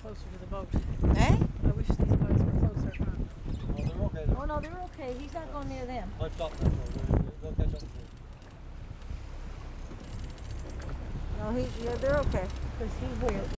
closer to the boat. Eh? I wish these guys were closer. Oh, they're okay. Oh no, they're okay. He's not going near them. I've stopped now, so they'll catch up to you. No, yeah, they're okay. Because he's weird.